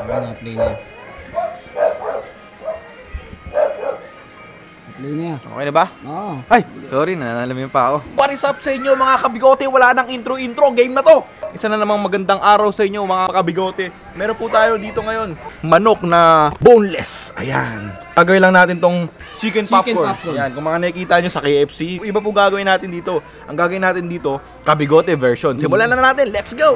Ayan, play na. Play na. Okay na ba? Oo. Ay, sorry, nanalamin pa ako. What is up sa inyo mga kabigote? Wala nang intro-intro, game na to! Isa na namang magandang araw sa inyo mga kabigote. Meron po tayo dito ngayon, manok na boneless. Ayan. Gagawin lang natin tong chicken popcorn. Ayan, kung mga nakikita nyo sa KFC, iba po gagawin natin dito. Ang gagawin natin dito, kabigote version. Simulan na natin, let's go!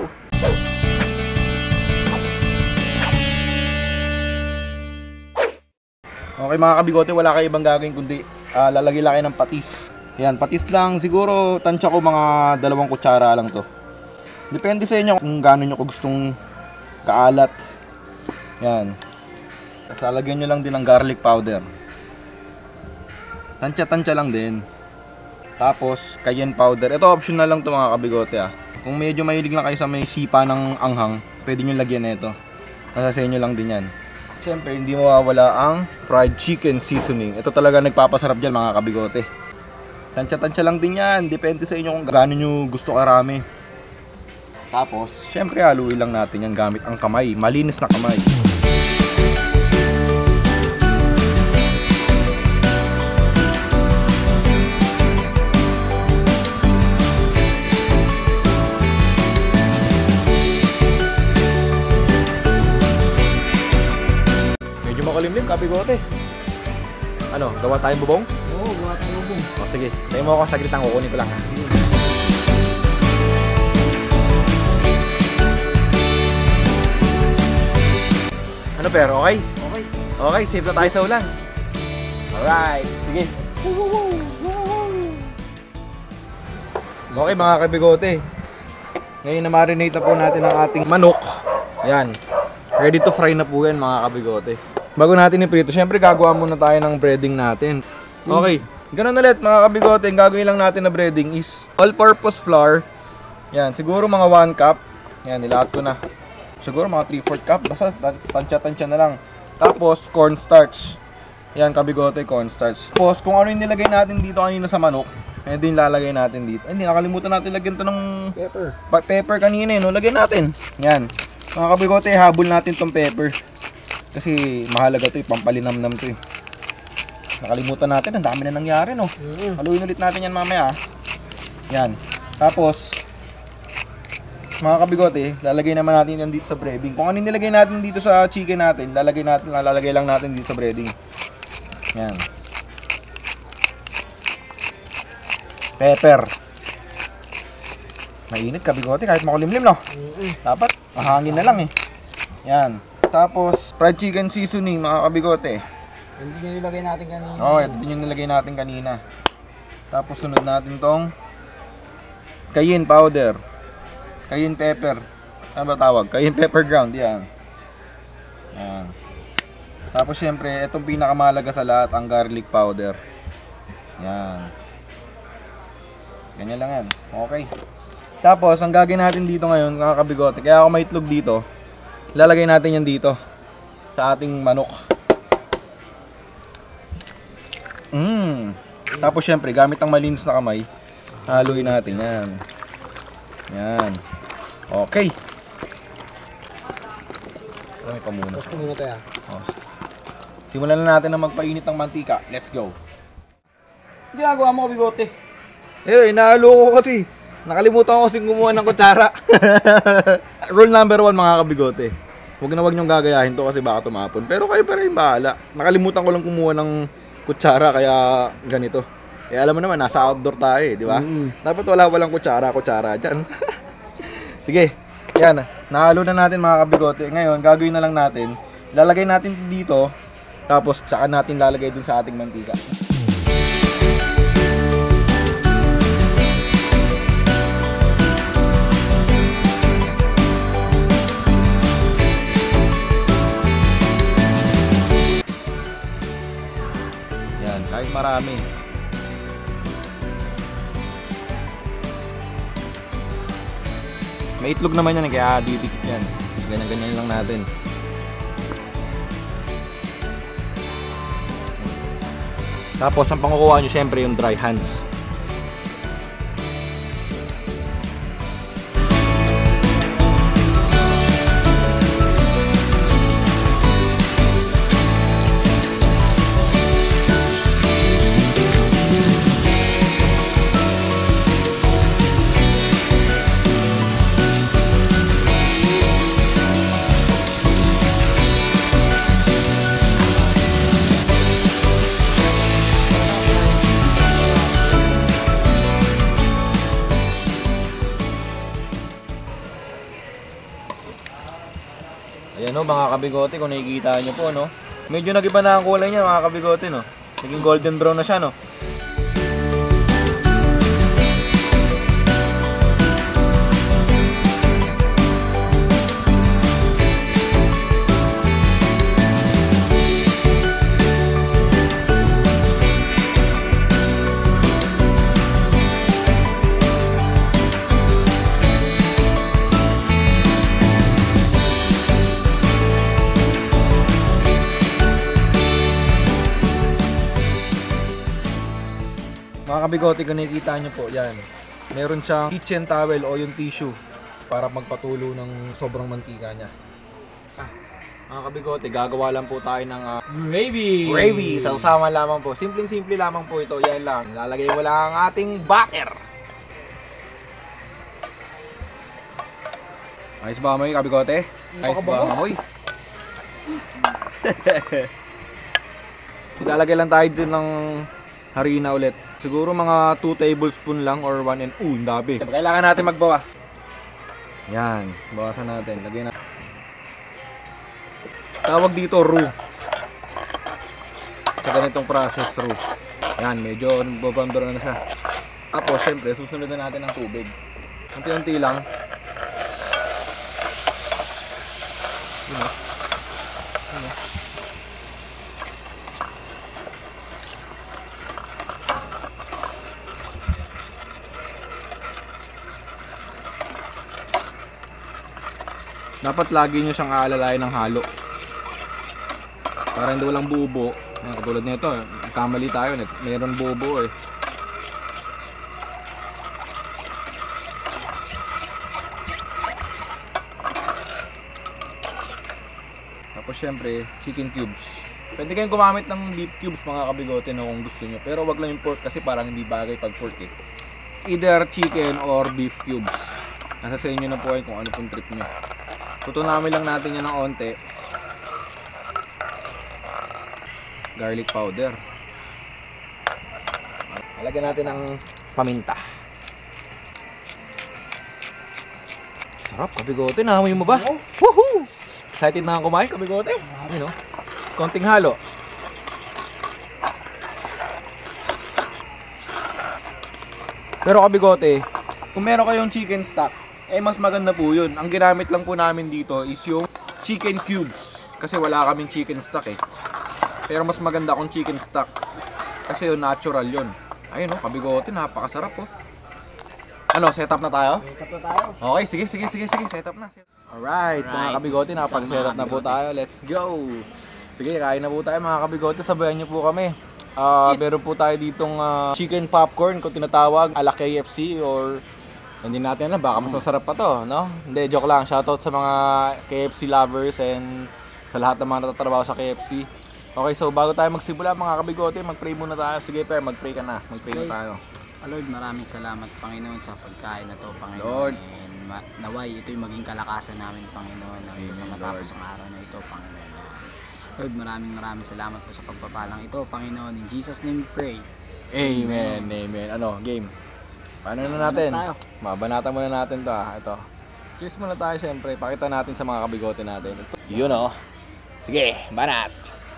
Okay mga kabigote, wala kayo ibang gagawin kundi lalagay lang kayo ng patis. Yan, patis lang siguro, tansya ko mga 2 kutsara lang to. Depende sa inyo kung gaano nyo gustong kaalat. Yan. Tapos lalagyan nyo lang din ng garlic powder. Tansya-tansya lang din. Tapos cayenne powder. Ito optional lang to mga kabigote Kung medyo mahilig lang kayo sa may sipa ng anghang, pwede nyo lagyan na ito. Nasa sa inyo lang din yan. Siyempre, hindi mawawala ang fried chicken seasoning. Ito talaga nagpapasarap dyan mga kabigote. Tansya-tansya lang din yan. Depende sa inyo kung gaano nyo gusto karami. Tapos, siyempre haluin lang natin yan gamit ang kamay. Malinis na kamay. Makulimlim, kabigote. Ano, gawa tayong bubong? Oo, gawa tayong bubong. O, sige, tayo mo ako saglit ang kukunin ko lang. Ano pero, okay? Okay. Okay, safe na tayo sa ulan. Alright, sige. Okay mga kabigote. Ngayon na marinate na po natin ang ating manok. Ayan. Ready to fry na po yan mga kabigote. Bago natin iprito, syempre gagawa muna tayo ng breading natin. Okay, ganun ulit mga kabigote. Ang gagawin lang natin na breading is all-purpose flour. Yan, siguro mga 1 cup. Yan, nilahat ko na. Siguro mga 3/4 cup. Basta tansya-tansya na lang. Tapos, cornstarch. Yan, kabigote, cornstarch. Tapos, kung ano yung nilagay natin dito kanina sa manok, eh din lalagay natin dito. Hindi, nakalimutan natin lagyan to ng pepper. Pepper kanina, no? Lagyan natin. Yan. Mga kabigote, habol natin tong pepper. Kasi mahalaga to, pampalinamnam to. Nakalimutan natin, ang dami na nangyari, no? Haluin ulit natin yan mamaya. Yan. Tapos, mga kabigote, lalagay naman natin yan dito sa breading. Kung ano nilagay natin dito sa chicken natin, lalagay lang natin dito sa breading. Yan. Pepper. Mainit kabigote kahit makulimlim, no? Dapat mahangin na lang eh. Yan. Tapos fried chicken seasoning mga kabigote. Hindi nyo nilagay natin kanina. Oo, ito yung nilagay natin kanina. Tapos sunod natin tong cayenne powder. Cayenne pepper. Ano ba tawag? Cayenne pepper ground, yan. Yan. Tapos syempre, itong pinakamahalaga sa lahat, ang garlic powder. Yan. Ganyan lang yan. Okay. Tapos, ang gagawin natin dito ngayon, mga kabigote, kaya ako may itlog dito, lalagay natin yan dito sa ating manok. Tapos syempre, gamit ang malinis na kamay, haluin natin yan. Yan. Okay. May pamuna. Tapos kumuna tayo. Simulan na natin na magpainit ng mantika. Let's go. Ginagawa mo, kabigote? Eh, nahalo ko kasi. Nakalimutan ko kasing kumuha ng kutsara. Rule number 1 mga kabigote. Huwag niyong gagayahin to kasi baka tumapon. Pero kayo pa rin bahala. Nakalimutan ko lang kumuha ng kutsara kaya ganito. Eh alam mo naman, nasa outdoor tayo eh, di ba? Dapat walang kutsara dyan. Sige, yan. Nahalo na natin mga kabigote. Ngayon, gagawin na lang natin. Lalagay natin dito. Tapos, saka natin lalagay dun sa ating mantika. Yan, kahit marami. May itlog naman yan, kaya didikit yan. Ganyan-ganyan lang natin. Tapos ang pangukuha nyo syempre yung dry hands. Ayan o mga kabigote, kung nakikita nyo po, no? Medyo nag-iba na ang kulay niya mga kabigote, no? Naging golden brown na siya, no? Mga kabigote, kung nakikita nyo po, yan. Meron siyang kitchen towel o yung tissue para magpatulo ng sobrang mantika niya. Mga kabigote, gagawa lang po tayo ng gravy. Sama lamang po. Simpleng-simple lamang po ito. Yan lang. Lalagay mo lang ang ating butter. Ayos ba amoy, kabigote? Ayos ba ang amoy? Ilalagay lang tayo din ng harina ulit. Siguro mga 2 tablespoon lang or 1 and dabi. Kailangan natin magbawas. Yan, bawasan natin. Lagyan natin. Tawag dito roux. Sa ganitong process, roux. Yan, medyo babandora na siya. Tapos, syempre, susunod na natin ng tubig. Unti-unti lang. Yun, dapat lagi nyo siyang aalalayan ng halo para hindi walang bubo. Katulad nito, kamali tayo, mayroon bubo eh. Tapos syempre, chicken cubes. Pwede kayong gumamit ng beef cubes mga kabigote, no, kung gusto nyo, pero wag lang yung pork kasi parang hindi bagay pag pork eh. Either chicken or beef cubes. Nasa sa inyo na po kung ano pong trip nyo. Tutunamin lang natin yan ng onte. Garlic powder. Alagyan natin ng paminta. Sarap, kabigote. Nahamoy mo ba? Woohoo! Excited na ako kumain, kabigote. Ano? Konting halo. Pero kabigote, kung meron kayong chicken stock, mas maganda po yun. Ang ginamit lang po namin dito is yung chicken cubes. Kasi wala kaming chicken stock eh. Pero mas maganda kung chicken stock. Kasi yun, natural yun. Ayun o, kabigote, napakasarap po. Ano, setup na tayo? Setup na tayo. Okay, sige, setup na. Alright, mga kabigote, napag-setup na po tayo. Let's go! Sige, kain na po tayo mga kabigote. Sabayan niyo po kami. Meron po tayo ditong chicken popcorn kung tinatawag, ala KFC or hindi natin alam, baka mas masarap pa to, no? Hindi, joke lang. Shoutout sa mga KFC lovers and sa lahat ng mga natatrabaho sa KFC. Okay, so bago tayo magsimula mga kabigote, mag-pray muna tayo. Sige, Per, mag-pray ka na. Mag-pray na tayo. Lord, maraming salamat Panginoon sa pagkain na to, Panginoon. Lord. And naway ito'y maging kalakasan namin, Panginoon, sa matapos ang araw na ito, Panginoon. Lord, maraming salamat po sa pagpapalang ito, Panginoon. In Jesus' name we pray. Amen, amen. Ano, game? Paano na natin? Mabanata muna natin to Ito. Cheers muna tayo syempre. Pakita natin sa mga kabigote natin. Yun o. Sige, banat.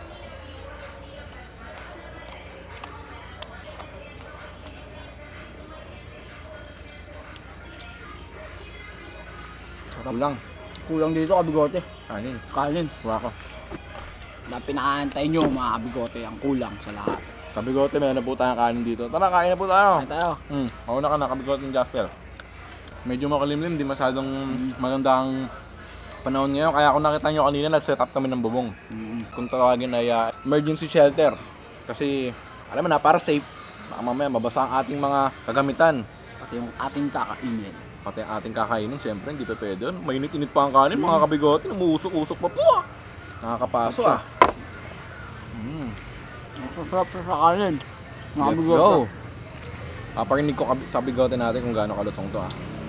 Kulang dito, kabigote. Kanin. Wako. Na pinaantay nyo mga kabigote, ang kulang sa lahat. Kabigote, meron na po tayong kanin dito. Tara, kain na po tayo. Kain tayo. Mauna ka na, kabigote ng Jasper. Medyo makalimlim, di masyadong magandang panahon ngayon. Kaya kung nakita nyo kanina, nag-set up kami ng bubong. Kung tawagin ay emergency shelter. Kasi, alam mo na, para safe. Baka mamaya mabasa ang ating mga kagamitan. Pati yung ating kakainin. Pati ang ating kakainin, siyempre, hindi pa pwede yun. Mainit-init pa ang kanin, mga kabigote. Umuusok-usok pa po. Nakakapasok Masarap sa kanin. Let's go! Paparinig ko sa bigote natin kung gaano kalutong to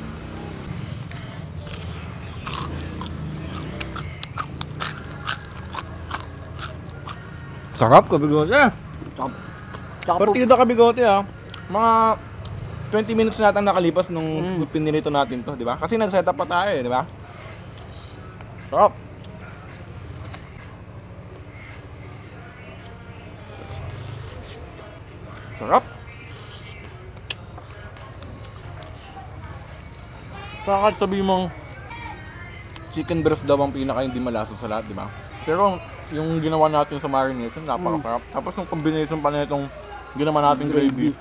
Sarap, kabigote! Partida kabigote Mga 20 minutes na natang nakalipas nung pinilito natin to, di ba? Kasi nag-setup pa tayo, di ba? Sarap! Sarap. Kahit sabihin mong chicken breast daw ang pinaka hindi malasa sa lahat, di ba? Pero yung ginawa natin sa marination, napakasarap. Tapos yung combination pa na itong ginawa natin gravy.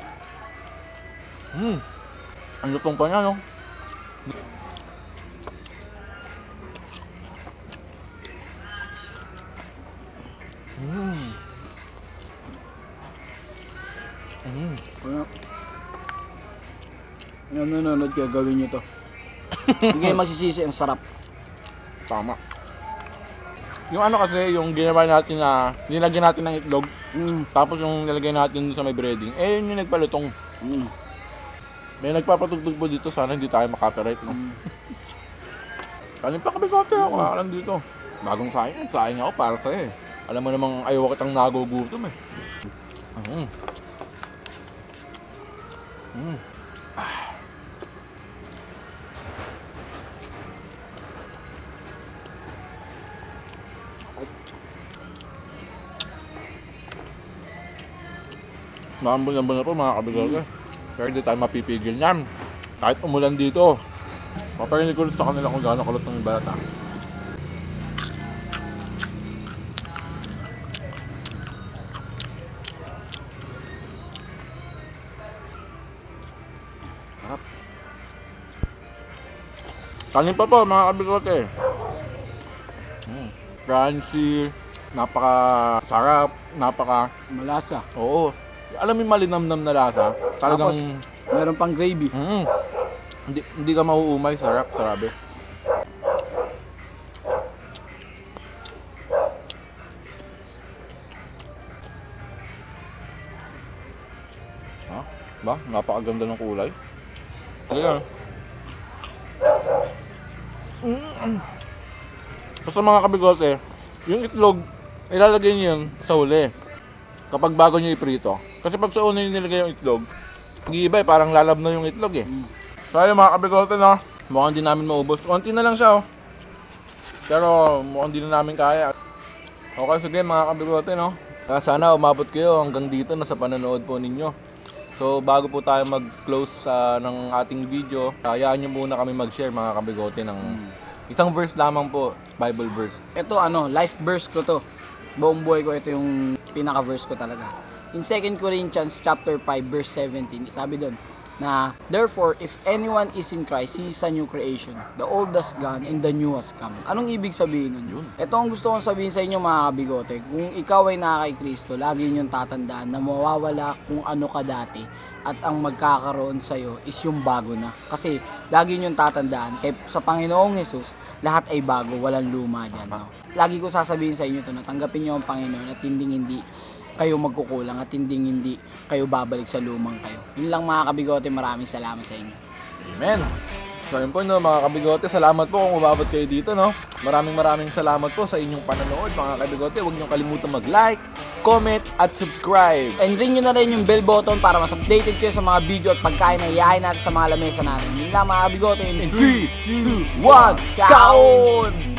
Ang lutong pa niya, no? Yung nanonood kayo, gawin nyo to. Hindi kayo magsisisi, ang sarap. Tama. Yung ano kasi, yung ginawa natin na nilagyan natin ng itlog, tapos yung nilagay natin sa may breading, eh yun yung nagpalutong. May nagpapatugtog po dito, sana hindi tayo makapiright, no? Kanin pa kabigote ako, alam dito. Bagong sayang ako para sa'yo eh. Alam mo namang ayaw kitang nagugutom eh. Nakambon-ambon na po mga kabigote. Pero hindi tayo mapipigil niyan. Kahit umulan dito. Paparinig ko sa kanila kung gaano kalot ng balat ha. Sarap. Kanin pa po mga kabigote. Crunchy. Napaka sarap. Napaka Malasa. oo. Alam mo yung malinamnam na lasa. Talagang Tapos, meron pang gravy. hindi ka mauumay, sarap, sarabe. Ha? Ba? Napakaganda ng kulay. Talaga. Basta mga kabigote, yung itlog, ilalagay niyo yun sa huli. Kapag bago niyo iprito. Kasi pag sa una niyo nilagay yung itlog, nag-iiba parang lalab na yung itlog eh. So ayun mga kabigote no, mukhang di namin maubos. Konti na lang siya oh. Pero mukhang di na namin kaya. Okay, sige mga kabigote no. Sana umabot kayo hanggang dito na sa panonood po ninyo. So bago po tayo mag-close ng ating video, hayaan nyo muna kami mag-share mga kabigote ng isang verse lamang po, Bible verse. Ito life verse ko to. Buong buhay ko, ito yung pinaka-verse ko talaga. In 2 Corinthians chapter 5 verse 17, sabi doon na, therefore, if anyone is in Christ, he is a new creation. The old has gone and the new has come. Anong ibig sabihin nun? Ito ang gusto kong sabihin sa inyo mga kabigote. Kung ikaw ay naka kay Kristo, lagi niyong tatandaan na mawawala kung ano ka dati at ang magkakaroon sa'yo is yung bago na. Kasi lagi niyong tatandaan, kay sa Panginoong Jesus, lahat ay bago, walang luma dyan. No? Lagi ko sasabihin sa inyo ito na tanggapin niyo ang Panginoon at hindi kayo magkukulang at hindi kayo babalik sa lumang kayo. Yun lang mga kabigote, maraming salamat sa inyo. Amen! So yun po no, mga kabigote, salamat po kung umabot kayo dito no. Maraming salamat po sa inyong panonood mga kabigote. Huwag niyong kalimutan mag-like, comment, at subscribe. And ring nyo na rin yung bell button para mas updated kayo sa mga video at pagkain na iyahin natin sa mga lamesa natin. Yun lang mga kabigote. In 3, 2, 1, kaon!